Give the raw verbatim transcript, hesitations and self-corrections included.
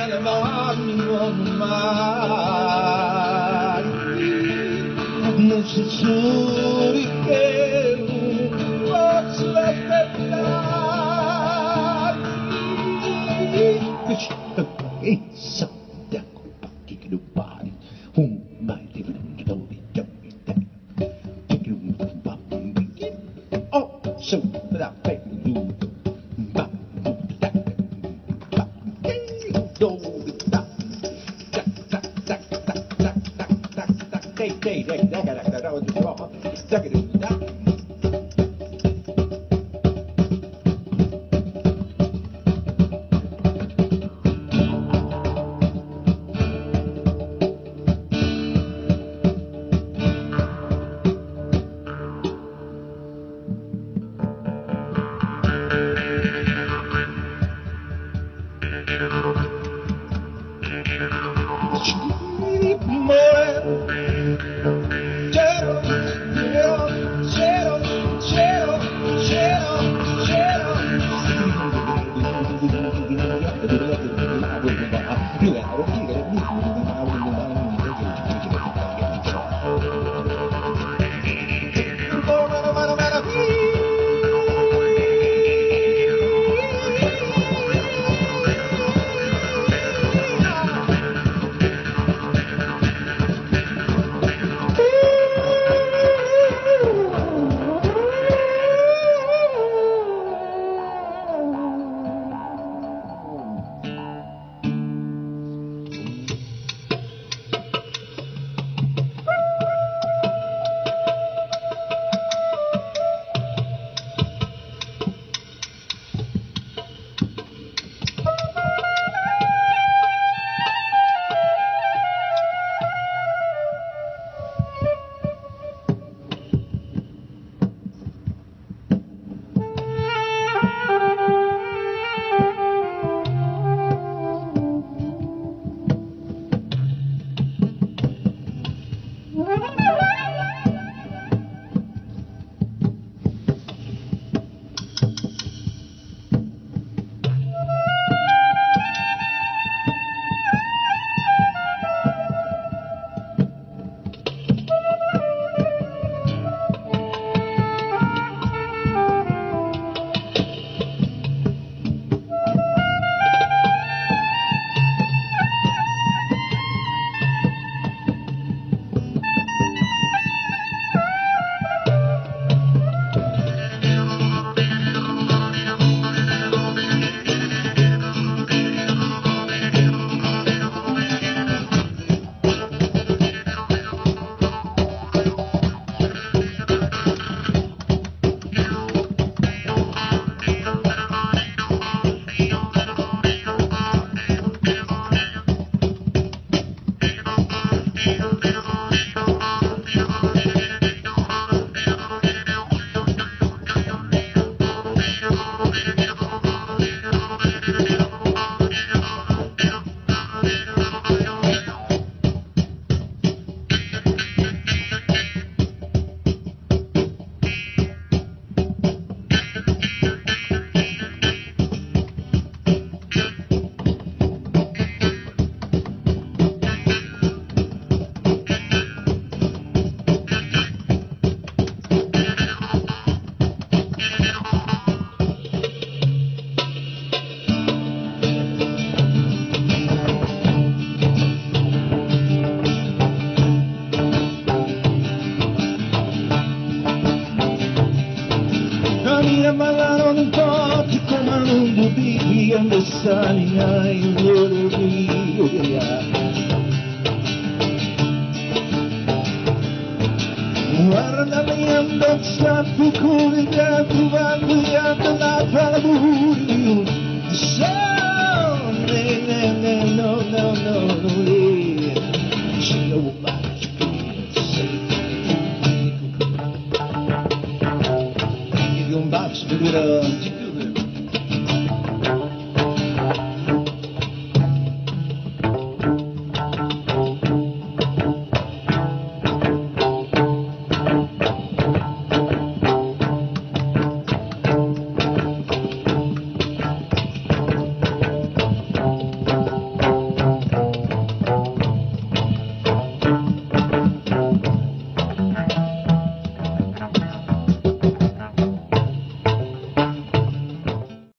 le mani ormai non si giuri che non posso aspettare e sa da che lo pari un mai di dove oh so da pe ba do da da da da da da da dei dei dei da da da da da da and the sunny eyes will be. Guardami andazzato con il gatto vanguiando la palaburi. So, no, no, no, no, no, she know what you say. You don't box me with a